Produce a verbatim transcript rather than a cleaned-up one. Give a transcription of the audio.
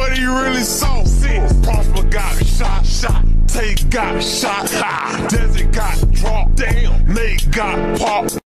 what he really saw. Six, Prosper got shot, shot. Tay got shot, ha. Desi got dropped, damn. Nate got popped.